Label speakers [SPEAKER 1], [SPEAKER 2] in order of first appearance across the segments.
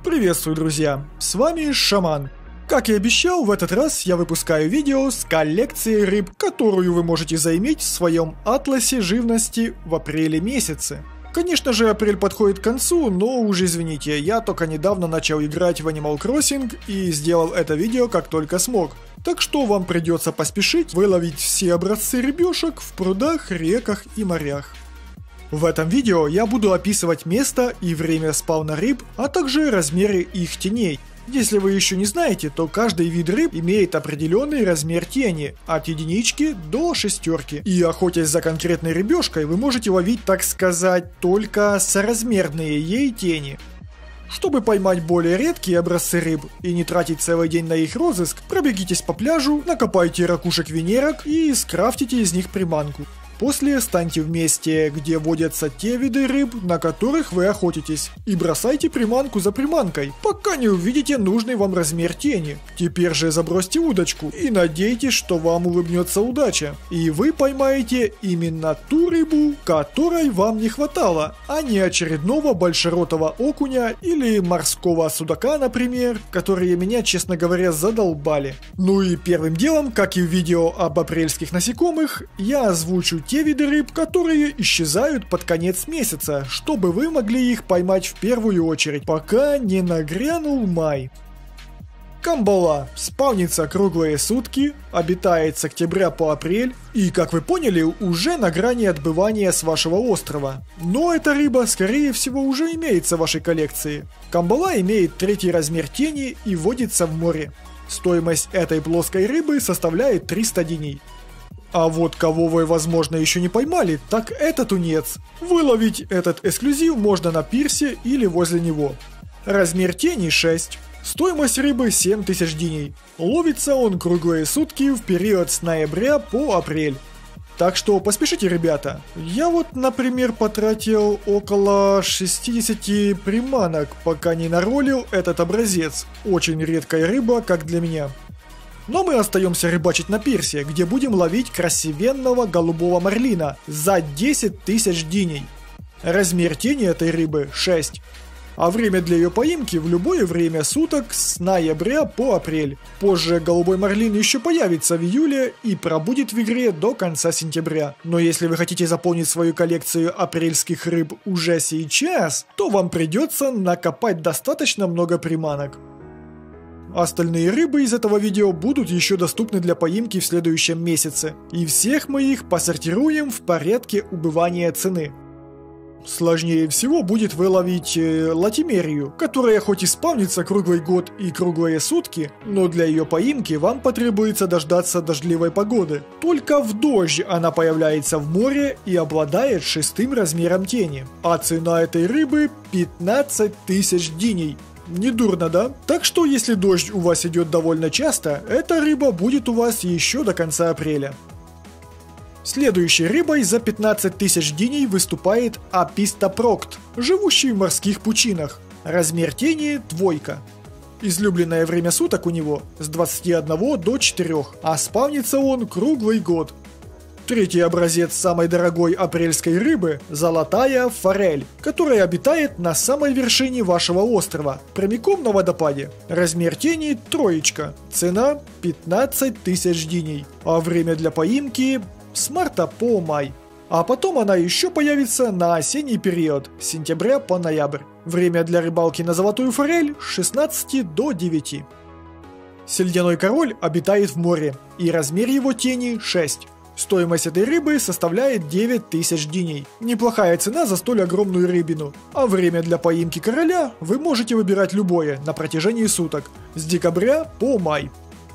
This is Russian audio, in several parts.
[SPEAKER 1] Приветствую, друзья! С вами Шаман. Как и обещал, в этот раз я выпускаю видео с коллекцией рыб, которую вы можете заиметь в своем атласе живности в апреле месяце. Конечно же, апрель подходит к концу, но уж извините, я только недавно начал играть в Animal Crossing и сделал это видео как только смог. Так что вам придется поспешить выловить все образцы рыбешек в прудах, реках и морях. В этом видео я буду описывать место и время спауна рыб, а также размеры их теней. Если вы еще не знаете, то каждый вид рыб имеет определенный размер тени, от единички до шестерки. И охотясь за конкретной рыбешкой, вы можете ловить, так сказать, только соразмерные ей тени. Чтобы поймать более редкие образцы рыб и не тратить целый день на их розыск, пробегитесь по пляжу, накопайте ракушек-венерок и скрафтите из них приманку. После станьте в месте, где водятся те виды рыб, на которых вы охотитесь, и бросайте приманку за приманкой, пока не увидите нужный вам размер тени. Теперь же забросьте удочку и надейтесь, что вам улыбнется удача, и вы поймаете именно ту рыбу, которой вам не хватало, а не очередного большеротого окуня или морского судака, например, которые меня, честно говоря, задолбали. Ну и первым делом, как и в видео об апрельских насекомых, я озвучу те виды рыб, которые исчезают под конец месяца, чтобы вы могли их поймать в первую очередь, пока не нагрянул май. Камбала спавнится круглые сутки, обитает с октября по апрель и, как вы поняли, уже на грани отбывания с вашего острова. Но эта рыба, скорее всего, уже имеется в вашей коллекции. Камбала имеет третий размер тени и водится в море. Стоимость этой плоской рыбы составляет 300 диней. А вот кого вы, возможно, еще не поймали, так это тунец. Выловить этот эксклюзив можно на пирсе или возле него. Размер тени 6. Стоимость рыбы 7000 диней. Ловится он круглые сутки в период с ноября по апрель. Так что поспешите, ребята. Я вот, например, потратил около 60 приманок, пока не наролил этот образец. Очень редкая рыба, как для меня. Но мы остаемся рыбачить на пирсе, где будем ловить красивенного голубого марлина за 10 тысяч диней. Размер тени этой рыбы 6. А время для ее поимки в любое время суток с ноября по апрель. Позже голубой марлин еще появится в июле и пробудет в игре до конца сентября. Но если вы хотите заполнить свою коллекцию апрельских рыб уже сейчас, то вам придется накопать достаточно много приманок. Остальные рыбы из этого видео будут еще доступны для поимки в следующем месяце, и всех мы их посортируем в порядке убывания цены. Сложнее всего будет выловить латимерию, которая хоть и спавнится круглый год и круглые сутки, но для ее поимки вам потребуется дождаться дождливой погоды. Только в дождь она появляется в море и обладает 6-м размером тени, а цена этой рыбы 15 тысяч диней. Недурно, да? Так что, если дождь у вас идет довольно часто, эта рыба будет у вас еще до конца апреля. Следующей рыбой за 15 тысяч диней выступает Апистопрокт, живущий в морских пучинах. Размер тени 2. Излюбленное время суток у него с 21 до 4, а спавнится он круглый год. Третий образец самой дорогой апрельской рыбы – золотая форель, которая обитает на самой вершине вашего острова, прямиком на водопаде. Размер тени 3, цена 15 тысяч диней, а время для поимки с марта по май. А потом она еще появится на осенний период, с сентября по ноябрь. Время для рыбалки на золотую форель с 16 до 9. Сельдяной король обитает в море, и размер его тени 6. Стоимость этой рыбы составляет 9000 диней. Неплохая цена за столь огромную рыбину. А время для поимки короля вы можете выбирать любое на протяжении суток, с декабря по май.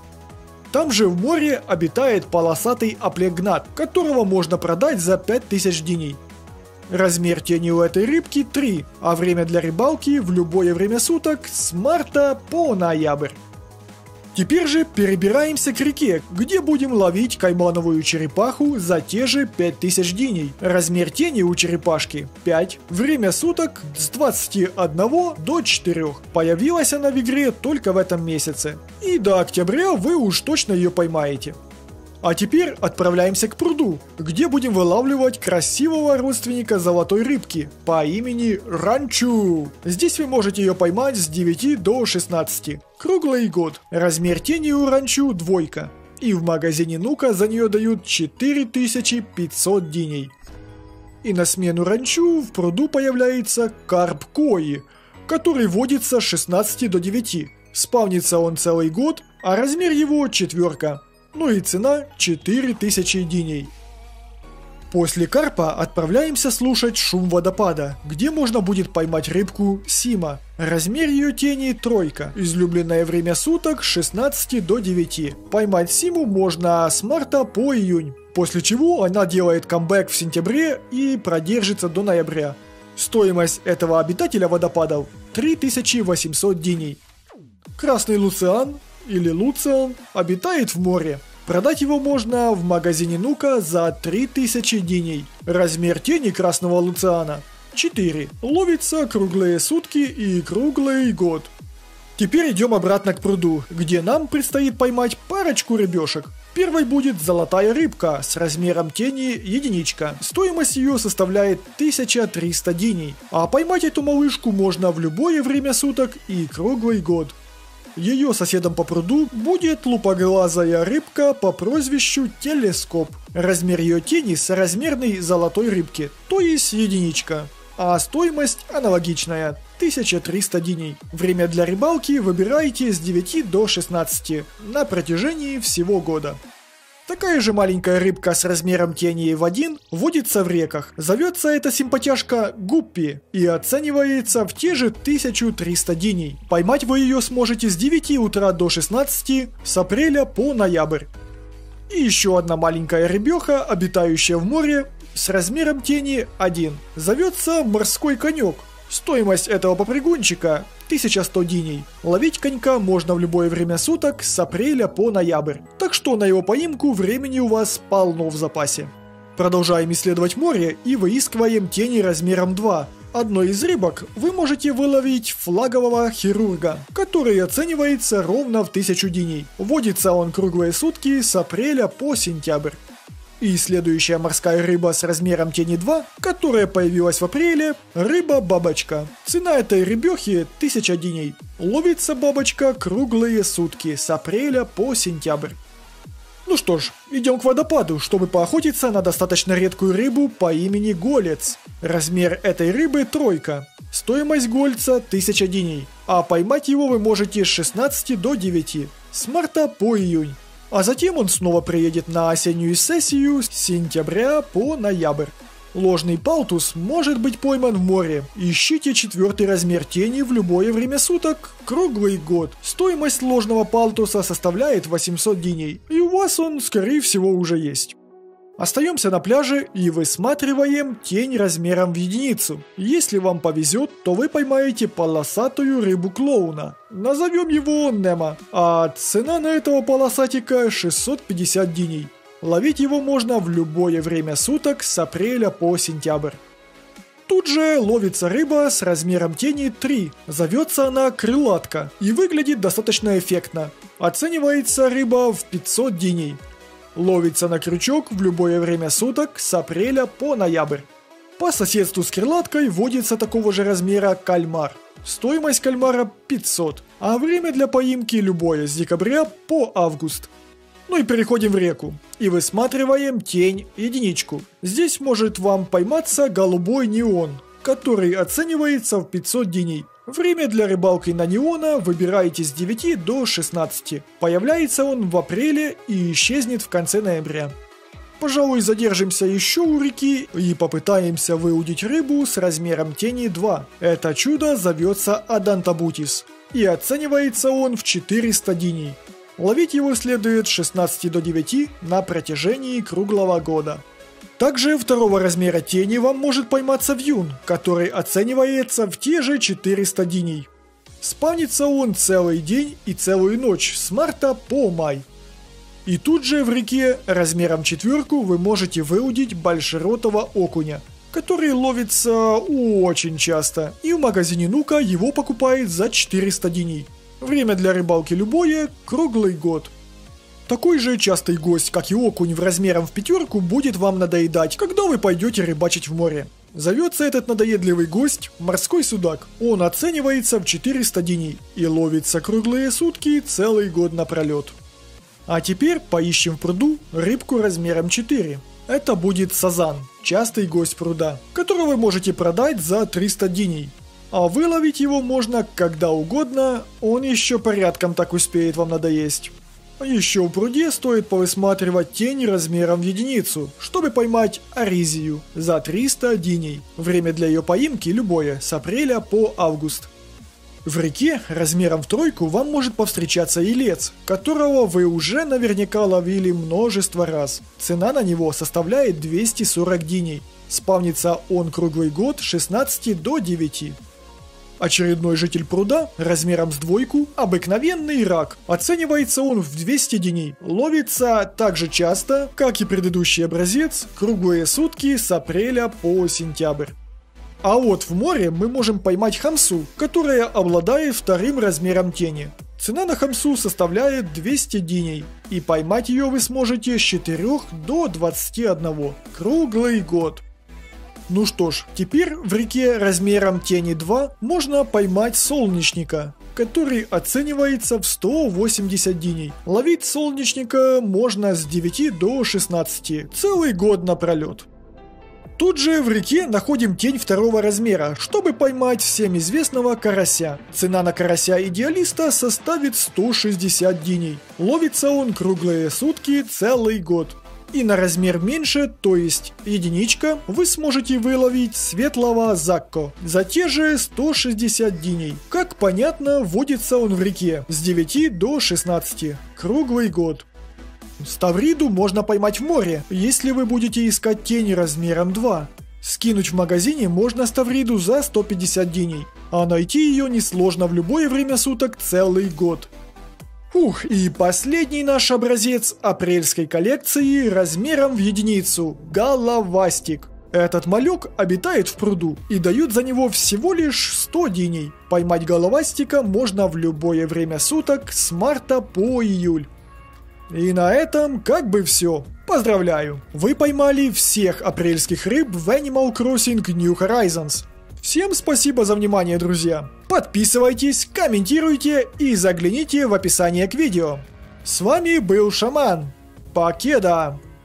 [SPEAKER 1] Там же в море обитает полосатый аплегнат, которого можно продать за 5000 диней. Размер тени у этой рыбки 3, а время для рыбалки в любое время суток с марта по ноябрь. Теперь же перебираемся к реке, где будем ловить каймановую черепаху за те же 5000 диней. Размер тени у черепашки 5, время суток с 21 до 4. Появилась она в игре только в этом месяце. И до октября вы уж точно ее поймаете. А теперь отправляемся к пруду, где будем вылавливать красивого родственника золотой рыбки по имени Ранчу. Здесь вы можете ее поймать с 9 до 16. Круглый год. Размер тени у Ранчу 2. И в магазине Нука за нее дают 4500 диней. И на смену Ранчу в пруду появляется карп Кои, который водится с 16 до 9. Спавнится он целый год, а размер его 4. Ну и цена 4000 диней. После карпа отправляемся слушать шум водопада, где можно будет поймать рыбку Сима. Размер ее тени 3. Излюбленное время суток с 16 до 9. Поймать Симу можно с марта по июнь. После чего она делает камбэк в сентябре и продержится до ноября. Стоимость этого обитателя водопадов 3800 диней. Красный Луциан или Луциан обитает в море. Продать его можно в магазине Нука за 3000 диней. Размер тени красного Луциана 4. Ловится круглые сутки и круглый год. Теперь идем обратно к пруду, где нам предстоит поймать парочку рыбешек. Первой будет золотая рыбка с размером тени 1. Стоимость ее составляет 1300 диней. А поймать эту малышку можно в любое время суток и круглый год. Ее соседом по пруду будет лупоглазая рыбка по прозвищу Телескоп. Размер ее тени соразмерный золотой рыбке, то есть 1. А стоимость аналогичная – 1300 диней. Время для рыбалки выбирайте с 9 до 16 на протяжении всего года. Такая же маленькая рыбка с размером тени в 1 водится в реках. Зовется эта симпатяшка Гуппи и оценивается в те же 1300 диней. Поймать вы ее сможете с 9 утра до 16 с апреля по ноябрь. И еще одна маленькая рыбеха, обитающая в море, с размером тени 1. Зовется морской конек. Стоимость этого попрыгунчика 1100 диней. Ловить конька можно в любое время суток с апреля по ноябрь. Так что на его поимку времени у вас полно в запасе. Продолжаем исследовать море и выискиваем тени размером 2. Одной из рыбок вы можете выловить флагового хирурга, который оценивается ровно в 1000 диней. Водится он круглые сутки с апреля по сентябрь. И следующая морская рыба с размером тени 2, которая появилась в апреле, рыба-бабочка. Цена этой рыбехи 1000 диней. Ловится бабочка круглые сутки с апреля по сентябрь. Ну что ж, идем к водопаду, чтобы поохотиться на достаточно редкую рыбу по имени голец. Размер этой рыбы 3. Стоимость гольца 1000 диней, а поймать его вы можете с 16 до 9, с марта по июнь. А затем он снова приедет на осеннюю сессию с сентября по ноябрь. Ложный палтус может быть пойман в море. Ищите 4 размер тени в любое время суток, круглый год. Стоимость ложного палтуса составляет 800 диней, и у вас он, скорее всего, уже есть. Остаемся на пляже и высматриваем тень размером в 1. Если вам повезет, то вы поймаете полосатую рыбу-клоуна. Назовем его Немо. А цена на этого полосатика 650 диней. Ловить его можно в любое время суток с апреля по сентябрь. Тут же ловится рыба с размером тени 3. Зовется она крылатка и выглядит достаточно эффектно. Оценивается рыба в 500 диней. Ловится на крючок в любое время суток с апреля по ноябрь. По соседству с крылаткой водится такого же размера кальмар. Стоимость кальмара 500, а время для поимки любое с декабря по август. Ну и переходим в реку и высматриваем тень 1. Здесь может вам пойматься голубой неон, который оценивается в 500 диней. Время для рыбалки на неона выбираете с 9 до 16. Появляется он в апреле и исчезнет в конце ноября. Пожалуй, задержимся еще у реки и попытаемся выудить рыбу с размером тени 2. Это чудо зовется Адантабутис и оценивается он в 400 диней. Ловить его следует с 16 до 9 на протяжении круглого года. Также 2 размера тени вам может пойматься вьюн, который оценивается в те же 400 диней. Спавнится он целый день и целую ночь с марта по май. И тут же в реке размером 4 вы можете выудить большеротого окуня, который ловится очень часто, и в магазине Нука его покупают за 400 диней. Время для рыбалки любое, круглый год. Такой же частый гость, как и окунь в размером в 5, будет вам надоедать, когда вы пойдете рыбачить в море. Зовется этот надоедливый гость морской судак. Он оценивается в 400 диней и ловится круглые сутки целый год напролет. А теперь поищем в пруду рыбку размером 4. Это будет сазан, частый гость пруда, которого вы можете продать за 300 диней. А выловить его можно когда угодно, он еще порядком так успеет вам надоесть. Еще в пруде стоит повысматривать тень размером в единицу, чтобы поймать аризию за 300 диней. Время для ее поимки любое, с апреля по август. В реке размером в 3 вам может повстречаться елец, которого вы уже наверняка ловили множество раз. Цена на него составляет 240 диней. Спавнится он круглый год с 16 до 9. Очередной житель пруда размером с 2, обыкновенный рак. Оценивается он в 200 диней. Ловится так же часто, как и предыдущий образец, круглые сутки с апреля по сентябрь. А вот в море мы можем поймать хамсу, которая обладает 2 размером тени. Цена на хамсу составляет 200 диней, и поймать ее вы сможете с 4 до 21, круглый год. Ну что ж, теперь в реке размером тени 2 можно поймать солнечника, который оценивается в 180 диней. Ловить солнечника можно с 9 до 16, целый год напролет. Тут же в реке находим тень 2 размера, чтобы поймать всем известного карася. Цена на карася идеалиста составит 160 диней. Ловится он круглые сутки целый год. И на размер меньше, то есть единичка, вы сможете выловить светлого закко за те же 160 диней. Как понятно, водится он в реке с 9 до 16, круглый год. Ставриду можно поймать в море, если вы будете искать тень размером 2. Скинуть в магазине можно ставриду за 150 диней, а найти ее несложно в любое время суток целый год. И последний наш образец апрельской коллекции размером в единицу – головастик. Этот малек обитает в пруду и дают за него всего лишь 100 диней. Поймать головастика можно в любое время суток с марта по июль. И на этом как бы все. Поздравляю! Вы поймали всех апрельских рыб в Animal Crossing New Horizons. Всем спасибо за внимание, друзья! Подписывайтесь, комментируйте и загляните в описание к видео. С вами был Шаман. Покеда!